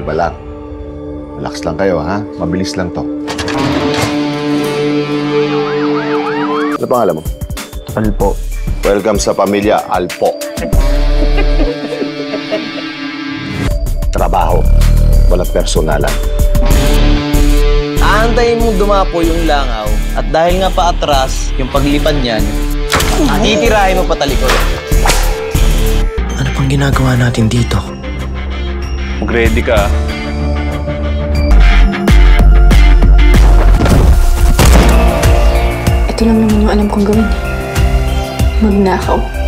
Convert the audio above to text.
Kalma lang. Relax lang kayo, ha? Mabilis lang to. Ano pangalan mo? Alpo. Welcome sa pamilya Alpo. Trabaho. Walang personalan. Aantayin mong dumapo yung langaw at dahil nga paatras yung paglipad niyan, titirahin mo patalikod. Ano pang ginagawa natin dito? Mag-ready ka. Ito lang naman yung alam kong gawin. Magnakaw.